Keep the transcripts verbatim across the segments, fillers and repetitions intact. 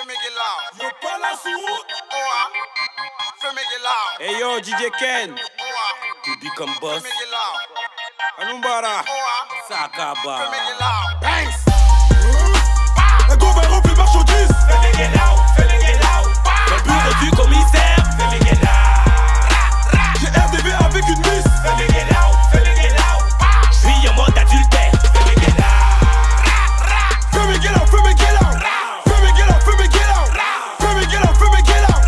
Yo pas la sourde. Hey yo, D J Ken. To become boss. Anumbara. Sakaba. Banks. Un go va remplir de marchandises. Fais-les get out, fais-les get out. Dans le bureau du commissaire. Fais-les get out. J'ai R D V avec une miss. Fais-les get out, fais-les get out. J'suis en mode adultère. Fais-les get out. Fais-les get out, fais-les get out. Fais-les get out, fais-les get out. Fais-les get out, fais-les get out.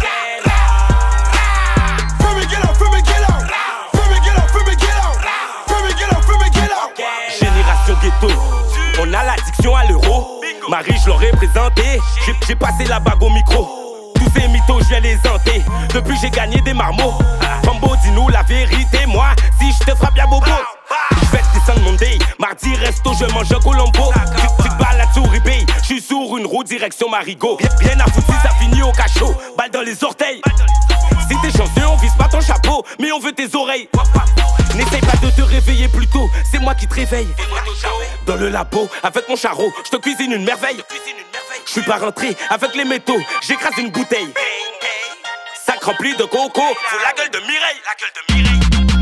Fais-les get out, fais-les get out. Fais-les get out, fais-les get out. Fais-les get out, fais-les get out. Génération ghetto, on a l'addiction à l'euro. Marie, je l'aurais présenté. J'ai passé la bague au micro. Tous ces mythos, je viens les hanter. Depuis, j'ai gagné des marmots. Rambo, dis-nous la vérité. Moi, si je te frappe, y'a bobo. Je vais descendre mon day. Mardi, resto, je mange un Colombo. Tu te balades sur eBay. Je suis sur une roue, direction Marigot. Rien à foutre si ça finit au cachot. Balle dans les orteils. Si t'es chanceux, on vise pas ton chapeau, mais on veut tes oreilles. N'essaye pas de te réveiller plus tôt, c'est moi qui te réveille. Dans le labo, avec mon charreau, je te cuisine une merveille. Je suis pas rentré avec les métaux, j'écrase une bouteille. Sac rempli de coco, faut la gueule de Mireille. La gueule de Mireille.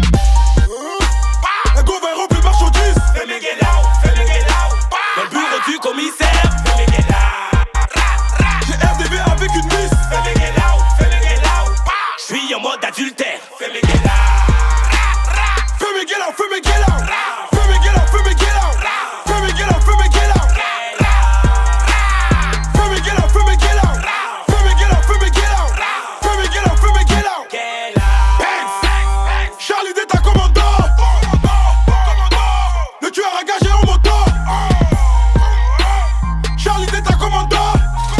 Un go va remplir de marchandises. Fais-les get out, fais-les get out. Dans le bureau du commissaire. Fais-les get out. J'ai R D V avec une miss. Fais-les get out, fais-les get out. J'suis en mode adultère. Fais-les get out. Fais-les get out, fais-les get out. Fais-les get out, fais-les get out. Fais-les get out, fais-les get out. Fais-les get out, fais-les get out. Fais-les get out, fais-les get out. Fais-les get out, fais-les get out. Banks. Charlie d'État commandant. Le tueur engagé en moto. Charlie d'État commandant.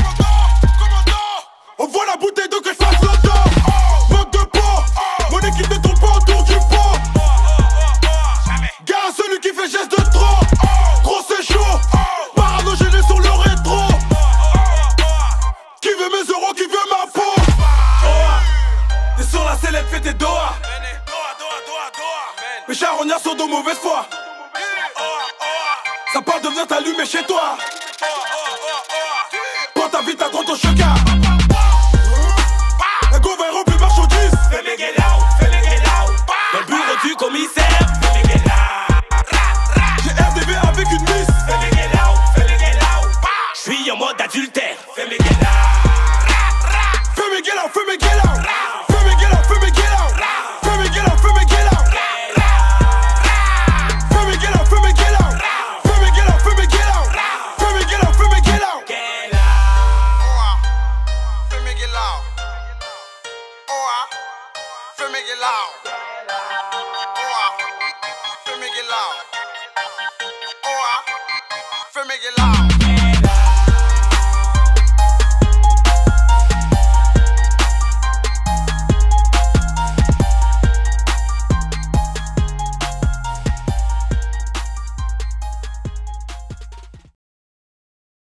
On voit la bouteille de que je fasse l'auto. Manque de peau. Mon équipe ne tourne pas autour du pot. Gare à celui qui fait geste de trop. Gros c'est chaud. Parano gêné sur le rétro. Qui veut mes euros, qui veut ma peau. T'es sur la sellette, fais tes doigts. Mes charognards sont de mauvaise foi. Ça parle de venir t'allumer chez toi. Prends ta vie, t'as droit au chocard. Un go va remplir de marchandises. Fais-les get out, fais-les get out. Dans le bureau du commissaire. Fais-les get out. J'ai R D V avec une miss. Fais-les get out, fais-les get out. J'suis en mode adultère. Fais-les get out. Fais-les get out, fais-les get out. Fais-les get out, fais-les get out. Fais-les get out, fais-les get out. Fais-les get out, fais-les get out. Fais-les get out, fais-les get out. Fais-les get out, fais-les get out. Fais-les get out. Fais-les get out. Fais-les get out. Fais-les get out.